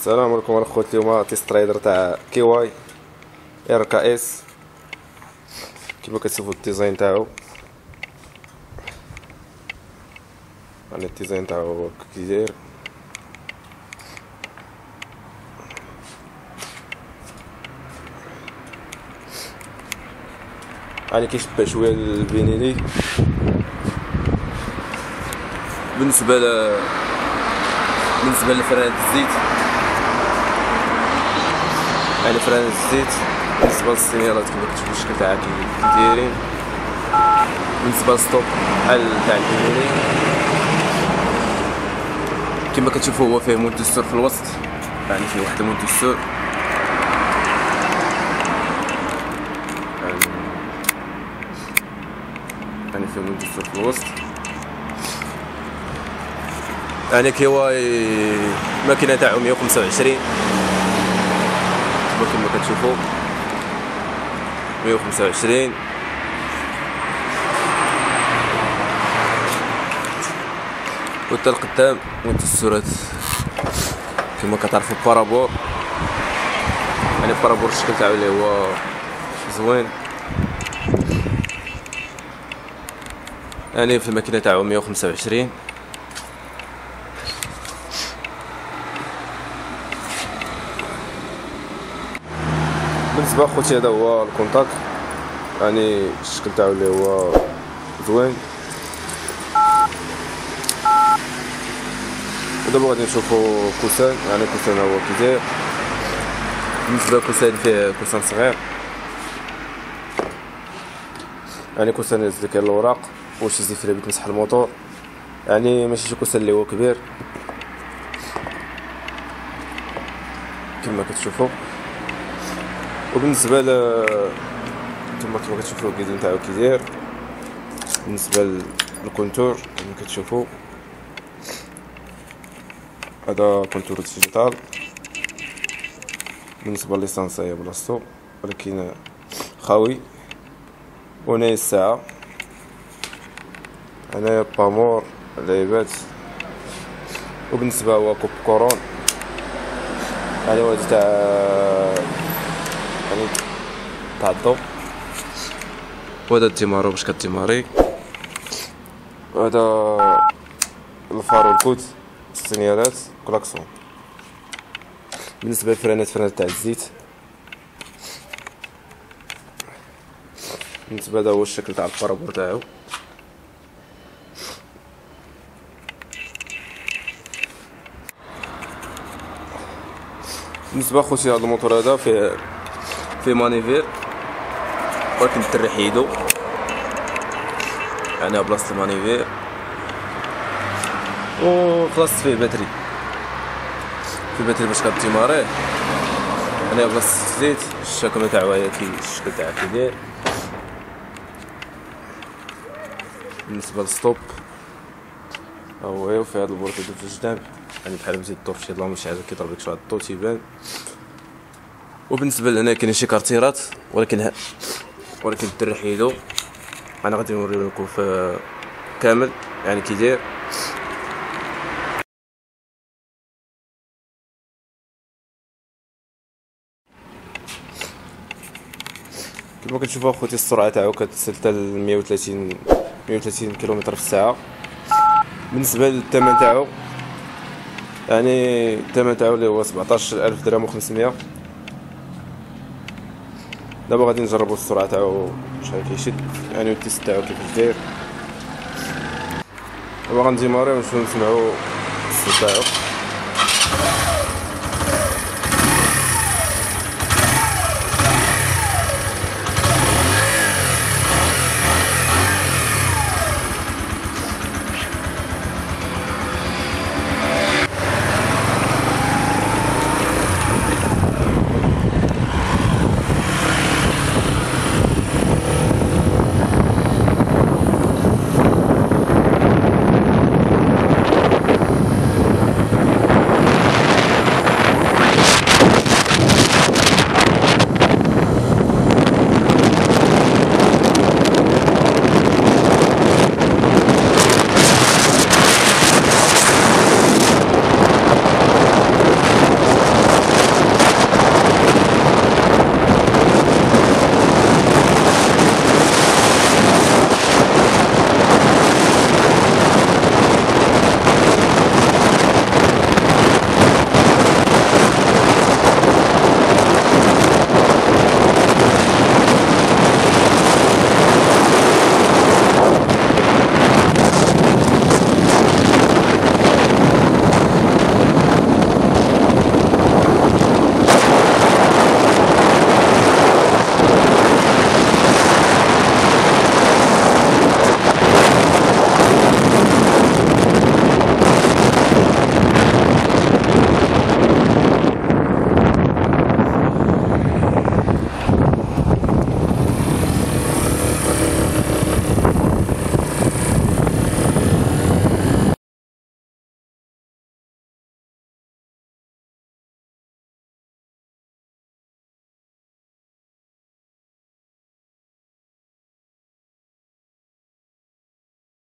السلام عليكم الاخوات. اليوم تيست رايدر تاع كي واي ار كي اس. كيما كتشوفوا الديزاين تاعو، يعني الديزاين تاعو كي داير. يعني كيشبه شويه الفينيلي. بالنسبه لفران الزيت، يعني فران الزيت بالنسبه للسينيالات كيما كتشوفوا الشكل تاعها كي دايرين. بالنسبه للستوب بحال تاع الفينيلي كيما كتشوفوا هو فيه مودستور في الوسط، يعني فيه واحد المودستور يعني فيه مودستور في الوسط. يعني كي واي الماكينه تاعو 125 كما كتشوفوا 125. وحتى القدام مودستورات كما كتعرفوا بارابور، يعني بارابور الشكل تاعو اللي هو زوين. يعني في الماكينه تاعو 125. بالنسبه اخوتي هذا هو الكونتاك، يعني الشكل تاعو اللي هو زوين. ودابا غادي نشوفو كوسان، يعني كوسان هو كي داير. بالنسبه لكوسان فيه كوسان صغير، يعني كوسان يهز لك الوراق واش يزيد فيه بتمسح الموتور، يعني ماشي شي كوسان اللي هو كبير كما كتشوفوا. وبالنسبه كما كتشوفوا الكيدون تاعو كي داير. بالنسبه للكونتور كما كتشوفوا هذا كونتور ديجيتال. بالنسبه لليسانس هي بلاصتو ولكن خاوي. وهنايا الساعه، هنايا بامور العيبات. وبالنسبه هو كوب كورون، يعني هو تاع يعني تاع الضوء. وهذا التيمارو باش كتيماري. وهذا الفارو الكود، السينيالات، كلاكسون. بالنسبه للفرانات، فرانات تاع الزيت. بالنسبه هذا هو الشكل تاع البارابور تاعو. بالنسبه خوتي هذا الموتور هذا فيه مانيفير ولكن تريح يدو، يعني بلاصه المانيفير. وخلاص فيه باتري باش كتيماريه. هنا بلاصه الزيت، الشاكمه تاعو هي الشكل تاعها كي داير. بالنسبه للستوب هو فيه هاد البورت في الجناب، يعني بحال مزيد الطور فشي ظلام شي حاجه كيضرب لك شويه الضو تيبان. وبالنسبه لهنا كاين شي كارتيرات ولكن تريح يدو. انا غادي نوريو لكم في كامل يعني كي داير. كما كتشوفوا اخوتي السرعه تاعو كتوصل حتى ل 130 كيلومتر في الساعه. بالنسبه للثمن تاعو، يعني الثمن تاعو اللي هو 17,000 درهم و500. دابا غادي نجربوا السرعه تاعو شحال كيشد، يعني التيست تاعو كيفاش داير. دابا غنديماريو ونمشيو نسمعوا الصوت تاعو.